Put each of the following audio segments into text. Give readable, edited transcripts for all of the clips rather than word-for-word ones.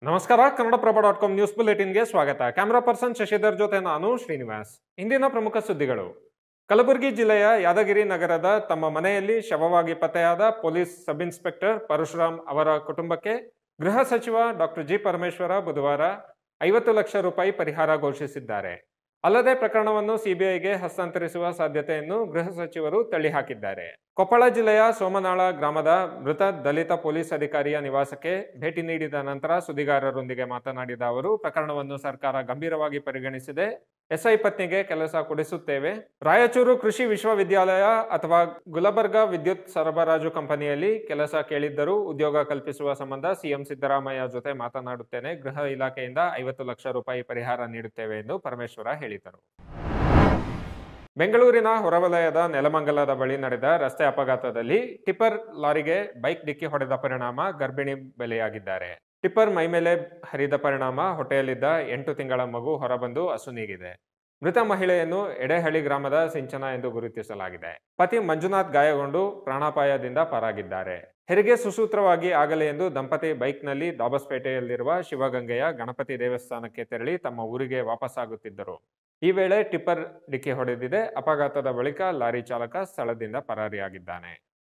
ನಮಸ್ಕಾರ. ಕನ್ನಡಪ್ರಭ.com ನ್ಯೂಸ್ ಬುಲೆಟಿನ್ಗೆ ಸ್ವಾಗತ. Camera person Shashidhar ಜೊತೆ ನಾನು ಶ್ರೀನಿವಾಸ್. ಇಂದಿನ ಪ್ರಮುಖ ಸುದ್ದಿಗಳು. ಕಲಬುರಗಿ ಜಿಲ್ಲೆಯ ಯಾದಗಿರಿ ನಗರದ ತಮ್ಮ ಮನೆಯಲ್ಲಿ ಶವವಾಗಿ ಪತ್ತೆಯಾದ ಪೊಲೀಸ್ ಸಬ್ ಇನ್ಸ್ಪೆಕ್ಟರ್ ಪರಶುರಾಮ್ ಅವರ ಕುಟುಂಬಕ್ಕೆ ಗೃಹ ಸಚಿವ ಡಾಕ್ಟರ್ ಜಿ ಪರಮೇಶ್ವರ ಬುಧವಾರ 50 ಲಕ್ಷ ರೂಪಾಯಿ ಪರಿಹಾರ ಘೋಷಿಸಿದ್ದಾರೆ. ಅಲ್ಲದೆ ಪ್ರಕರಣವನ್ನು ಸಿಬಿಐಗೆ ಹಸ್ತಾಂತರಿಸುವ ಸಾಧ್ಯತೆಯನ್ನು ಗೃಹ ಸಚಿವರು ತಳ್ಳಿಹಾಕಿದ್ದಾರೆ. ಕೊಪ್ಪಳ ಜಿಲ್ಲೆಯ ಸೋಮನಾಳ ಗ್ರಾಮದ ಮೃತ ದಲಿತ ಪೊಲೀಸ್ ಅಧಿಕಾರಿಯ ನಿವಾಸಕ್ಕೆ ಭೇಟಿ ನೀಡಿದ ನಂತರ ಸುದ್ದಿಗಾರರೊಂದಿಗೆ ಮಾತನಾಡಿದ ಅವರು, ಪ್ರಕರಣವನ್ನು ಸರ್ಕಾರ ಗಂಭೀರವಾಗಿ ಪರಿಗಣಿಸಿದೆ. ಎಸ್ಐ ಪತ್ನಿಗೆ ಕೆಲಸ ಕೊಡಿಸುತ್ತೇವೆ. ರಾಯಚೂರು ಕೃಷಿ ವಿಶ್ವವಿದ್ಯಾಲಯ ಅಥವಾ ಗುಲಬರ್ಗಾ ವಿದ್ಯುತ್ ಸರಬರಾಜು ಕಂಪನಿಯಲ್ಲಿ ಕೆಲಸ ಕೇಳಿದ್ದರೂ ಉದ್ಯೋಗ ಕಲ್ಪಿಸುವ ಸಂಬಂಧ ಸಿಎಂ ಸಿದ್ದರಾಮಯ್ಯ ಜೊತೆ ಮಾತನಾಡುತ್ತೇನೆ. ಗೃಹ ಇಲಾಖೆಯಿಂದ 50 ಲಕ್ಷ ರೂಪಾಯಿ ಪರಿಹಾರ ನೀಡುತ್ತೇವೆ ಎಂದು ಪರಮೇಶ್ವರ ಹೇಳಿದರು. ಬೆಂಗಳೂರಿನ ಹೊರವಲಯದ ನೆಲಮಂಗಲದ ಬಳಿ ನಡೆದ ರಸ್ತೆ ಅಪಘಾತದಲ್ಲಿ ಟಿಪ್ಪರ್ ಲಾರಿಗೆ ಬೈಕ್ ಡಿಕ್ಕಿ ಹೊಡೆದ ಪರಿಣಾಮ ಗರ್ಭಿಣಿ ಬಲಿಯಾಗಿದ್ದಾರೆ. ಟಿಪ್ಪರ್ ಮೈಮೇಲೆ ಹರಿದ ಪರಿಣಾಮ ಹೊಟ್ಟೆಯಲ್ಲಿದ್ದ 8 ತಿಂಗಳ ಮಗು ಹೊರಬಂದು ಅಸುನೀಗಿದೆ. ಮೃತ ಮಹಿಳೆಯನ್ನು ಎಡೆಹಳ್ಳಿ ಗ್ರಾಮದ ಸಿಂಚನ ಎಂದು ಗುರುತಿಸಲಾಗಿದೆ. ಪತಿ ಮಂಜುನಾಥ್ ಗಾಯಗೊಂಡು ಪ್ರಾಣಾಪಾಯದಿಂದ ಪಾರಾಗಿದ್ದಾರೆ. ಹೆರಿಗೆ ಸುಸೂತ್ರವಾಗಿ ಆಗಲಿ ಎಂದು ದಂಪತಿ ಬೈಕ್ನಲ್ಲಿ ದಾಬಸ್ಪೇಟೆಯಲ್ಲಿರುವ ಶಿವಗಂಗೆಯ ಗಣಪತಿ ದೇವಸ್ಥಾನಕ್ಕೆ ತೆರಳಿ ತಮ್ಮ ಊರಿಗೆ ವಾಪಸ್ಸಾಗುತ್ತಿದ್ದರು. ಈ ವೇಳೆ ಟಿಪ್ಪರ್ ಡಿಕ್ಕಿ ಹೊಡೆದಿದೆ. ಅಪಘಾತದ ಬಳಿಕ ಲಾರಿ ಚಾಲಕ ಸ್ಥಳದಿಂದ ಪರಾರಿಯಾಗಿದ್ದಾನೆ.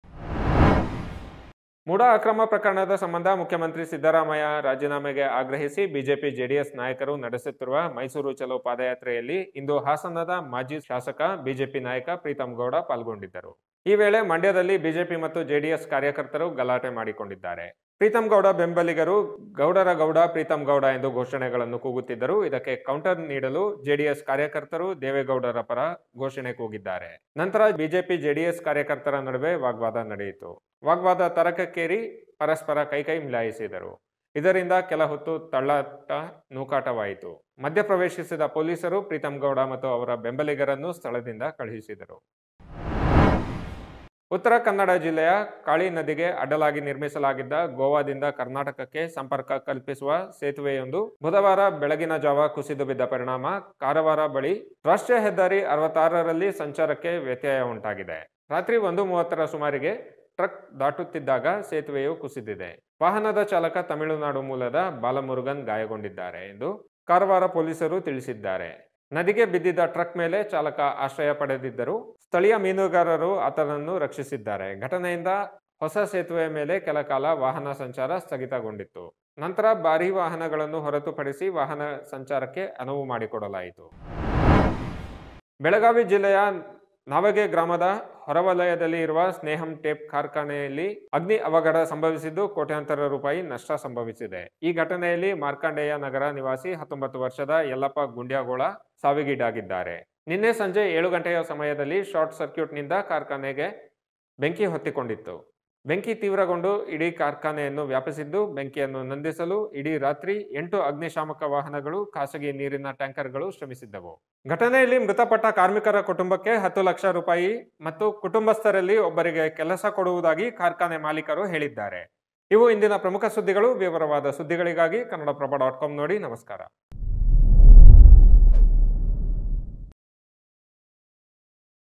ಮುಡಾ ಅಕ್ರಮ ಪ್ರಕರಣದ ಸಂಬಂಧ ಮುಖ್ಯಮಂತ್ರಿ ಸಿದ್ದರಾಮಯ್ಯ ರಾಜೀನಾಮೆಗೆ ಆಗ್ರಹಿಸಿ ಬಿಜೆಪಿ ಜೆಡಿಎಸ್ ನಾಯಕರು ನಡೆಸುತ್ತಿರುವ ಮೈಸೂರು ಚಲೋ ಪಾದಯಾತ್ರೆಯಲ್ಲಿ ಇಂದು ಹಾಸನದ ಮಾಜಿ ಶಾಸಕ ಬಿಜೆಪಿ ನಾಯಕ ಪ್ರೀತಂ ಗೌಡ ಪಾಲ್ಗೊಂಡಿದ್ದರು. ಈ ವೇಳೆ ಮಂಡ್ಯದಲ್ಲಿ ಬಿಜೆಪಿ ಮತ್ತು ಜೆಡಿಎಸ್ ಕಾರ್ಯಕರ್ತರು ಗಲಾಟೆ ಮಾಡಿಕೊಂಡಿದ್ದಾರೆ. ಪ್ರೀತಂ ಗೌಡ ಬೆಂಬಲಿಗರು ಗೌಡರ ಗೌಡ ಪ್ರೀತಂ ಗೌಡ ಎಂದು ಘೋಷಣೆಗಳನ್ನು ಕೂಗುತ್ತಿದ್ದರು. ಇದಕ್ಕೆ ಕೌಂಟರ್ ನೀಡಲು ಜೆಡಿಎಸ್ ಕಾರ್ಯಕರ್ತರು ದೇವೇಗೌಡರ ಪರ ಘೋಷಣೆ ಕೂಗಿದ್ದಾರೆ. ನಂತರ ಬಿಜೆಪಿ ಜೆಡಿಎಸ್ ಕಾರ್ಯಕರ್ತರ ನಡುವೆ ವಾಗ್ವಾದ ನಡೆಯಿತು. ವಾಗ್ವಾದ ತರಕಕ್ಕೇರಿ ಪರಸ್ಪರ ಕೈಕೈ ಮಿಲಾಯಿಸಿದರು. ಇದರಿಂದ ಕೆಲ ಹೊತ್ತು ತಳ್ಳಾಟ ನೂಕಾಟವಾಯಿತು. ಮಧ್ಯಪ್ರವೇಶಿಸಿದ ಪೊಲೀಸರು ಪ್ರೀತಂ ಗೌಡ ಮತ್ತು ಅವರ ಬೆಂಬಲಿಗರನ್ನು ಸ್ಥಳದಿಂದ ಕಳುಹಿಸಿದರು. ಉತ್ತರ ಕನ್ನಡ ಜಿಲ್ಲೆಯ ಕಾಳಿ ನದಿಗೆ ಅಡ್ಡಲಾಗಿ ನಿರ್ಮಿಸಲಾಗಿದ್ದ ಗೋವಾದಿಂದ ಕರ್ನಾಟಕಕ್ಕೆ ಸಂಪರ್ಕ ಕಲ್ಪಿಸುವ ಸೇತುವೆಯೊಂದು ಬುಧವಾರ ಬೆಳಗಿನ ಜಾವ ಕುಸಿದು ಬಿದ್ದ ಪರಿಣಾಮ ಕಾರವಾರ ಬಳಿ ರಾಷ್ಟ್ರೀಯ ಹೆದ್ದಾರಿ 66ರಲ್ಲಿ ಸಂಚಾರಕ್ಕೆ ವ್ಯತ್ಯಯ ಉಂಟಾಗಿದೆ. ರಾತ್ರಿ 1:30ರ ಸುಮಾರಿಗೆ ಟ್ರಕ್ ದಾಟುತ್ತಿದ್ದಾಗ ಸೇತುವೆಯು ಕುಸಿದಿದೆ. ವಾಹನದ ಚಾಲಕ ತಮಿಳುನಾಡು ಮೂಲದ ಬಾಲಮುರುಗನ್ ಗಾಯಗೊಂಡಿದ್ದಾರೆ ಎಂದು ಕಾರವಾರ ಪೊಲೀಸರು ತಿಳಿಸಿದ್ದಾರೆ. ನದಿಗೆ ಬಿದ್ದಿದ್ದ ಟ್ರಕ್ ಮೇಲೆ ಚಾಲಕ ಆಶ್ರಯ ಪಡೆದಿದ್ದರು. ಸ್ಥಳೀಯ ಮೀನುಗಾರರು ಆತನನ್ನು ರಕ್ಷಿಸಿದ್ದಾರೆ. ಘಟನೆಯಿಂದ ಹೊಸ ಸೇತುವೆ ಮೇಲೆ ಕೆಲ ಕಾಲ ವಾಹನ ಸಂಚಾರ ಸ್ಥಗಿತಗೊಂಡಿತ್ತು. ನಂತರ ಭಾರೀ ವಾಹನಗಳನ್ನು ಹೊರತುಪಡಿಸಿ ವಾಹನ ಸಂಚಾರಕ್ಕೆ ಅನುವು ಮಾಡಿಕೊಡಲಾಯಿತು. ಬೆಳಗಾವಿ ಜಿಲ್ಲೆಯ ನಾವಗೆ ಗ್ರಾಮದ ಹೊರವಲಯದಲ್ಲಿ ಇರುವ ಸ್ನೇಹಂ ಟೇಪ್ ಕಾರ್ಖಾನೆಯಲ್ಲಿ ಅಗ್ನಿ ಅವಘಡ ಸಂಭವಿಸಿದ್ದು ಕೋಟ್ಯಾಂತರ ರೂಪಾಯಿ ನಷ್ಟ ಸಂಭವಿಸಿದೆ. ಈ ಘಟನೆಯಲ್ಲಿ ಮಾರ್ಕಂಡೇಯ ನಗರ ನಿವಾಸಿ 19 ವರ್ಷದ ಯಲ್ಲಪ್ಪ ಗುಂಡ್ಯಾಗೋಳ ಸಾವಿಗೀಡಾಗಿದ್ದಾರೆ. ನಿನ್ನೆ ಸಂಜೆ 7 ಗಂಟೆಯ ಸಮಯದಲ್ಲಿ ಶಾರ್ಟ್ ಸರ್ಕ್ಯೂಟ್ನಿಂದ ಕಾರ್ಖಾನೆಗೆ ಬೆಂಕಿ ಹೊತ್ತಿಕೊಂಡಿತ್ತು. ಬೆಂಕಿ ತೀವ್ರಗೊಂಡು ಇಡೀ ಕಾರ್ಖಾನೆಯನ್ನು ವ್ಯಾಪಿಸಿದ್ದು, ಬೆಂಕಿಯನ್ನು ನಂದಿಸಲು ಇಡೀ ರಾತ್ರಿ 8 ಅಗ್ನಿಶಾಮಕ ವಾಹನಗಳು, ಖಾಸಗಿ ನೀರಿನ ಟ್ಯಾಂಕರ್ಗಳು ಶ್ರಮಿಸಿದ್ದವು. ಘಟನೆಯಲ್ಲಿ ಮೃತಪಟ್ಟ ಕಾರ್ಮಿಕರ ಕುಟುಂಬಕ್ಕೆ 10 ಲಕ್ಷ ರೂಪಾಯಿ ಮತ್ತು ಕುಟುಂಬಸ್ಥರಲ್ಲಿ ಒಬ್ಬರಿಗೆ ಕೆಲಸ ಕೊಡುವುದಾಗಿ ಕಾರ್ಖಾನೆ ಮಾಲೀಕರು ಹೇಳಿದ್ದಾರೆ. ಇವು ಇಂದಿನ ಪ್ರಮುಖ ಸುದ್ದಿಗಳು. ವಿವರವಾದ ಸುದ್ದಿಗಳಿಗಾಗಿ ಕನ್ನಡಪ್ರಭ.com ನೋಡಿ. ನಮಸ್ಕಾರ.